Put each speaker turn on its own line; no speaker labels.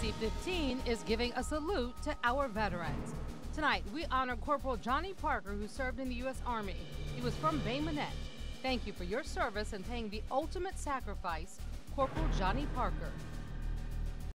NBC 15 is giving a salute to our veterans. Tonight, we honor Corporal Johnny Parker, who served in the U.S. Army. He was from Bay Minette. Thank you for your service and paying the ultimate sacrifice, Corporal Johnny Parker.